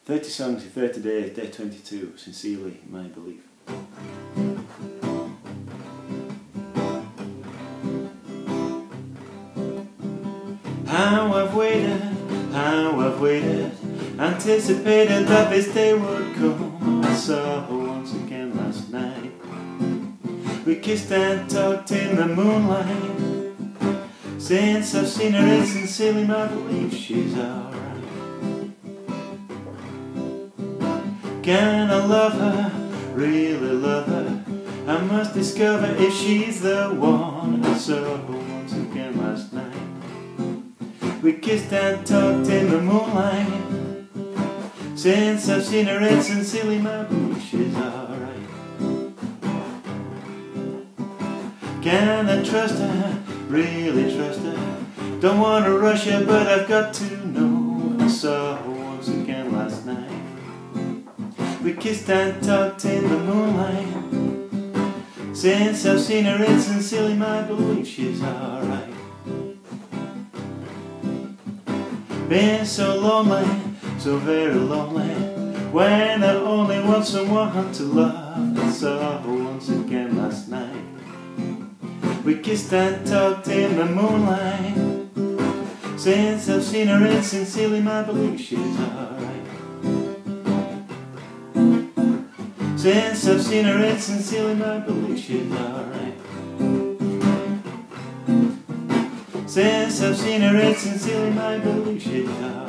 30 songs in 30 days, day 22, sincerely, my belief. How I've waited, anticipated that this day would come. I saw her once again last night. We kissed and talked in the moonlight. Since I've seen her, it's sincerely my belief she's alright. Can I love her, really love her? I must discover if she's the one. I saw her once again last night. We kissed and talked in the moonlight. Since I've seen her, it's sincerely my belief she's alright. Can I trust her, really trust her? Don't want to rush her, but I've got to know. I saw her once again last night. We kissed and talked in the moonlight. Since I've seen her, it's sincerely my belief she's alright. Been so lonely, so very lonely, when I only want someone to love. I saw her once again last night. We kissed and talked in the moonlight. Since I've seen her, it's sincerely my belief she's alright. Since I've seen her, it's sincerely my belief she's alright. Since I've seen her, it's sincerely my belief she's alright.